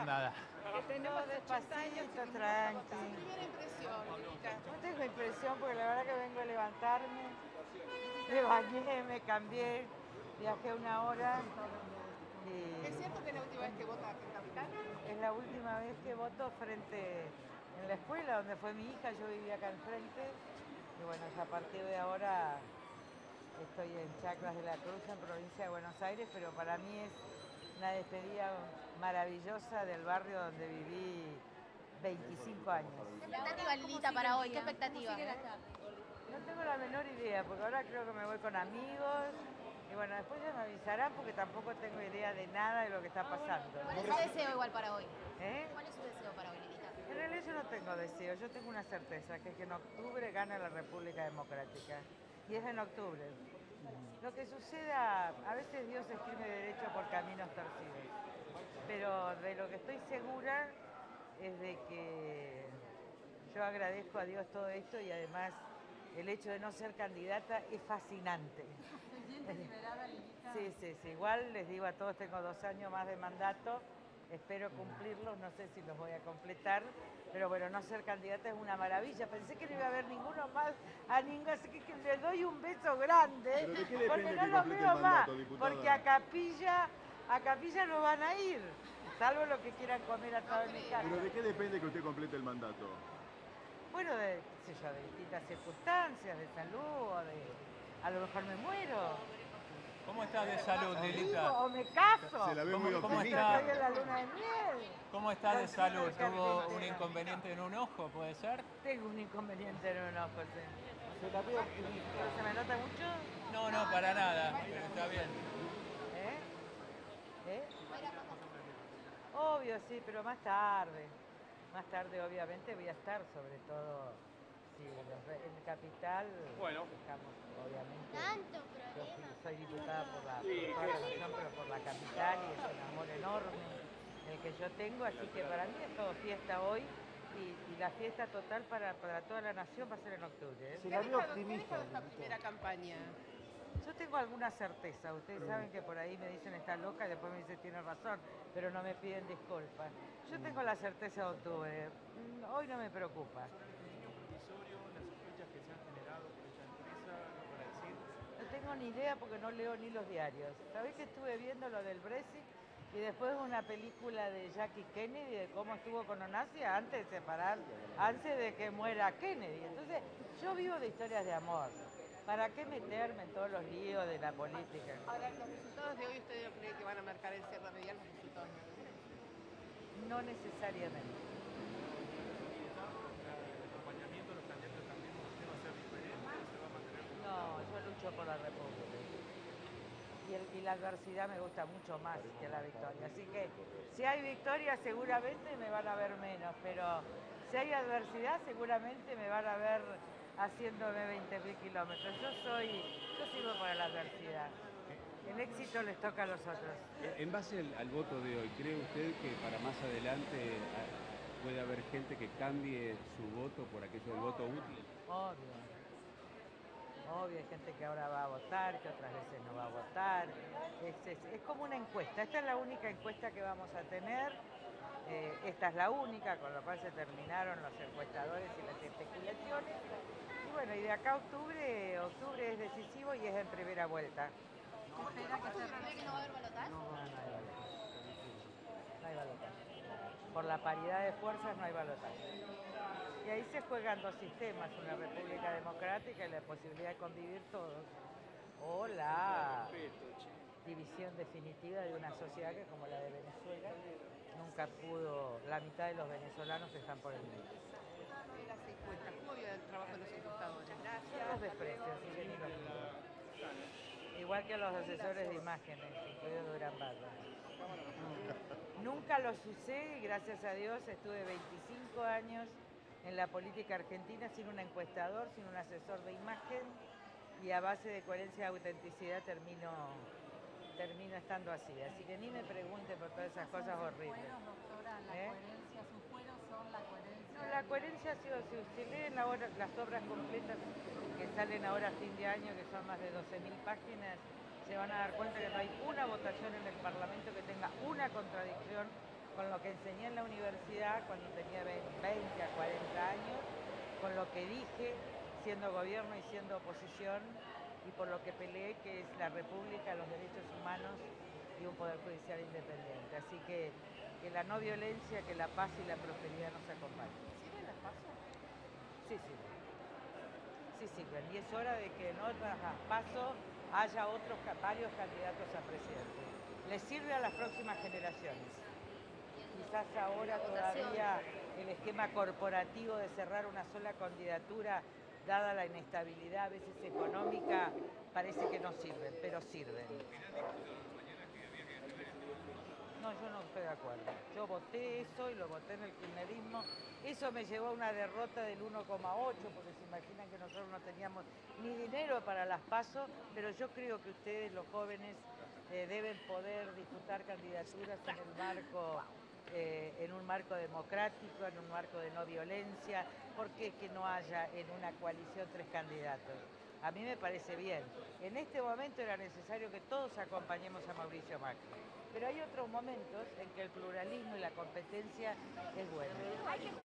nada. Que tenemos No, 80 años y despacito, vinimos a tranqui. votar. Su primera impresión, Lilita. No tengo impresión porque la verdad que vengo a levantarme, me bañé, me cambié, viajé una hora ¿Es y cierto que es la última vez que vota aquí en Capital? es la última vez que voto frente en la escuela donde fue mi hija, yo vivía acá enfrente y bueno, ya a partir de ahora estoy en Chacras de la Cruz, en provincia de Buenos Aires, pero para mí es una despedida maravillosa del barrio donde viví 25 años. ¿Qué expectativa, Lilita, para hoy? ¿Qué expectativa? No tengo la menor idea, porque ahora creo que me voy con amigos y bueno, después ya me avisarán porque tampoco tengo idea de nada de lo que está pasando. ¿Cuál es su deseo igual para hoy? ¿Eh? ¿Cuál es su deseo para hoy, Lilita? En realidad yo no tengo deseo, yo tengo una certeza, que es que en octubre gana la República Democrática. Y es en octubre. Lo que suceda, a veces Dios escribe derecho por caminos torcidos. Pero de lo que estoy segura es de que yo agradezco a Dios todo esto y además el hecho de no ser candidata es fascinante. ¿Se siente liberada, Lilita? Sí, sí, sí. Igual les digo a todos, tengo 2 años más de mandato, espero cumplirlos, no sé si los voy a completar, pero bueno, no ser candidata es una maravilla. Pensé que no iba a haber ninguno más, a ninguno, así que le doy un beso grande, ¿Pero de qué depende porque no que los complete veo el más, mandato, diputada? porque a Capilla no van a ir, salvo lo que quieran comer a través de mi casa. ¿Pero de qué depende que usted complete el mandato? Bueno, de, qué sé yo, de distintas circunstancias, de salud, o de, a lo mejor me muero. ¿Cómo estás de salud, O Lilita? o me caso. Se la ve muy ¿Cómo optimista. Estoy en la luna de miel. ¿Cómo estás de salud? ¿Tuvo un Argentina. inconveniente en un ojo, puede ser? Tengo un inconveniente en un ojo, sí. Se la ve optimista. ¿Pero se me nota mucho? No, no, para nada, pero está bien. ¿Eh? ¿Eh? Obvio, sí, pero más tarde. Más tarde, obviamente, voy a estar, sobre todo, sí, en Capital. Bueno. Estamos, obviamente. Tanto Yo problema. soy diputada por toda la nación, pero por la capital, y es un amor enorme el que yo tengo, así que para mí es todo fiesta hoy, y la fiesta total para toda la nación va a ser en octubre. ¿Eh? ¿Qué ha dejado esta primera campaña? Yo tengo alguna certeza, ustedes saben que por ahí me dicen está loca y después me dicen tiene razón, pero no me piden disculpas. Yo tengo la certeza de octubre, hoy no me preocupa. Las sospechas que se han generado por esta empresa, para decir. No tengo ni idea porque no leo ni los diarios. ¿Sabés que estuve viendo lo del Brexit y después una película de Jackie Kennedy de cómo estuvo con Onassia antes de separar, antes de que muera Kennedy? Entonces, yo vivo de historias de amor. ¿Para qué meterme en todos los líos de la política? Ahora, los resultados de hoy, ¿usted no cree que van a marcar el cierre de los resultados de hoy? No necesariamente. El acompañamiento de los candidatos también usted va a ser diferente, se va a mantener. No, yo lucho por la República. Y la adversidad me gusta mucho más que la victoria. Así que si hay victoria seguramente me van a ver menos, pero si hay adversidad seguramente me van a ver haciéndome 20.000 kilómetros. Yo sirvo para la adversidad. El éxito les toca a los otros. En base al voto de hoy, ¿cree usted que para más adelante puede haber gente que cambie su voto por aquello del voto útil? Obvio. Obvio, hay gente que ahora va a votar, que otras veces no va a votar. Es como una encuesta. Esta es la única encuesta que vamos a tener. Esta es la única, con lo cual se terminaron los encuestadores y las especulaciones. Y bueno, y de acá a octubre es decisivo y es en primera vuelta. Espera que se ¿Cree que no va a haber balotaje? No hay balotaje. No hay balotaje. Por la paridad de fuerzas no hay balotaje. Y ahí se juegan dos sistemas, una república democrática y la posibilidad de convivir todos, o la división definitiva de una sociedad que, como la de Venezuela, nunca pudo, la mitad de los venezolanos están por el medio. Las encuestas, ¿cómo vio el trabajo de los encuestadores? Los desprecios, así que ni los miro. Igual que a los asesores de imágenes, incluido Durán Barba. Nunca los usé y gracias a Dios estuve 25 años en la política argentina sin un encuestador, sin un asesor de imagen, y a base de coherencia y autenticidad termino estando así. Así que ni me pregunte por todas esas cosas horribles. Doctora, la coherencia, sus fueros son la coherencia. No, la coherencia ha sido, si leen ahora las obras completas que salen ahora a fin de año, que son más de 12.000 páginas, se van a dar cuenta que no hay una votación en el Parlamento que tenga una contradicción con lo que enseñé en la universidad cuando tenía 20 a 40 años, con lo que dije siendo gobierno y siendo oposición, y por lo que peleé, que es la República, los derechos humanos y un Poder Judicial independiente. Así que la no violencia, que la paz y la prosperidad nos acompañen. ¿Sirven las pasos? Sí, sí. Sí sirven, y es hora de que en otras pasos haya varios candidatos a presidente. Les sirve a las próximas generaciones. Quizás ahora todavía el esquema corporativo de cerrar una sola candidatura, dada la inestabilidad a veces económica, parece que no sirven, pero sirven. No, yo no estoy de acuerdo. Yo voté eso y lo voté en el kirchnerismo. Eso me llevó a una derrota del 1,8, porque se imaginan que nosotros no teníamos ni dinero para las PASO, pero yo creo que ustedes, los jóvenes, deben poder disputar candidaturas en un marco democrático, en un marco de no violencia. ¿Por qué que no haya en una coalición 3 candidatos? A mí me parece bien. En este momento era necesario que todos acompañemos a Mauricio Macri. Pero hay otros momentos en que el pluralismo y la competencia es buena.